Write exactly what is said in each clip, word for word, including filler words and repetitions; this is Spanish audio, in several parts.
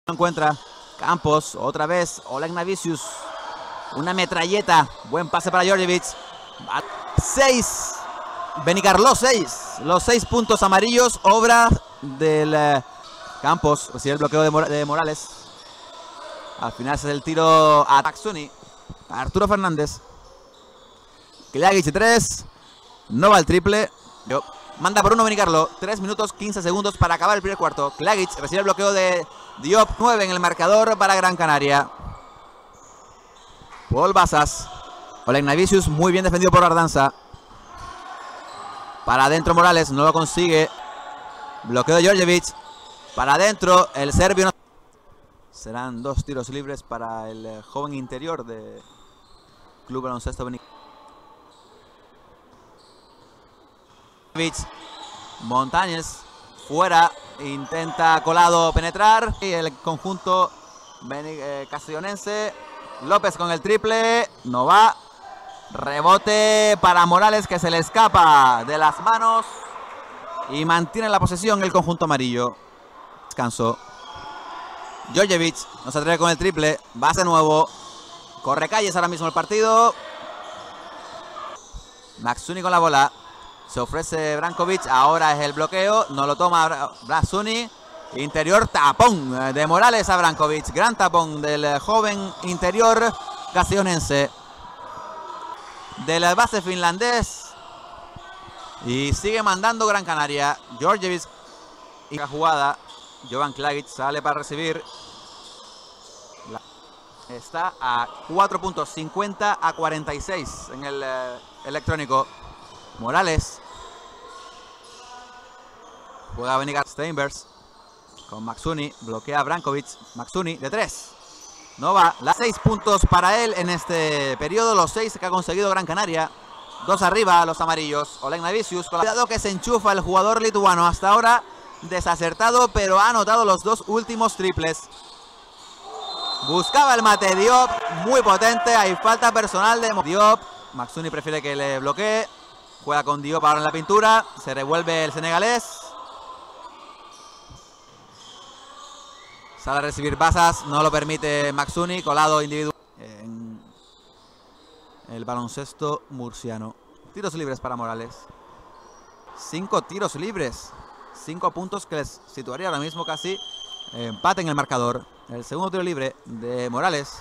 encuentra Campos, otra vez Oleg Navicius, una metralleta, buen pase para Georgievich. Seis, Benicarló seis, los seis puntos amarillos, obra del eh, Campos, recibe el bloqueo de, Mor de Morales. Al final es el tiro a Maxuni, a Arturo Fernández. Klagic tres, no va el triple. Yo. Manda por uno Benicarló, tres minutos quince segundos para acabar el primer cuarto. Klagic recibe el bloqueo de Diop, nueve en el marcador para Gran Canaria. Paul Basas, Oleg Navicius, muy bien defendido por Ardanza. Para adentro Morales, no lo consigue. Bloqueo de Georgievich. Para adentro, el serbio. No... Serán dos tiros libres para el eh, joven interior de Club Baloncesto Benicarló. Montañez fuera, intenta Colado penetrar y el conjunto eh, castellonense. López con el triple, no va. Rebote para Morales, que se le escapa de las manos y mantiene la posesión el conjunto amarillo. Descanso. Georgievich no se atreve con el triple, va de nuevo. Corre calles ahora mismo el partido. Maxuni con la bola. Se ofrece Brankovic, ahora es el bloqueo, no lo toma Maxuni. Interior, tapón de Morales a Brankovic. Gran tapón del joven interior castellonense. Del base finlandés. Y sigue mandando Gran Canaria. Georgievich y la jugada. Jovan Klagic sale para recibir. Está a cuatro puntos, cincuenta a cuarenta y seis en el eh, electrónico. Morales juega a Benicar Steinbergs con Maxuni, bloquea a Brankovic. Maxuni de tres, no va. Las seis puntos para él en este periodo, los seis que ha conseguido Gran Canaria. Dos arriba los amarillos. Oleg Navicius, con cuidado que se enchufa el jugador lituano, hasta ahora desacertado, pero ha anotado los dos últimos triples. Buscaba el mate Diop, muy potente. Hay falta personal de Diop. Maxuni prefiere que le bloquee. Juega con Diop ahora en la pintura. Se revuelve el senegalés. Sale a recibir Basas. No lo permite Maxuni. Colado individual en el baloncesto murciano. Tiros libres para Morales. Cinco tiros libres. Cinco puntos que les situaría ahora mismo casi empate en el marcador. El segundo tiro libre de Morales.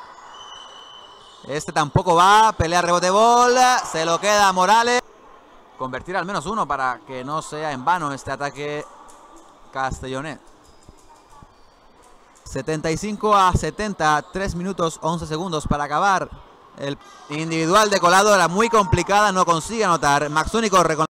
Este tampoco va. Pelea rebote bola. Se lo queda Morales. Convertir al menos uno para que no sea en vano este ataque castellonés. setenta y cinco a setenta, tres minutos once segundos para acabar. El individual de Colado era muy complicada, no consigue anotar. Maxuni corre con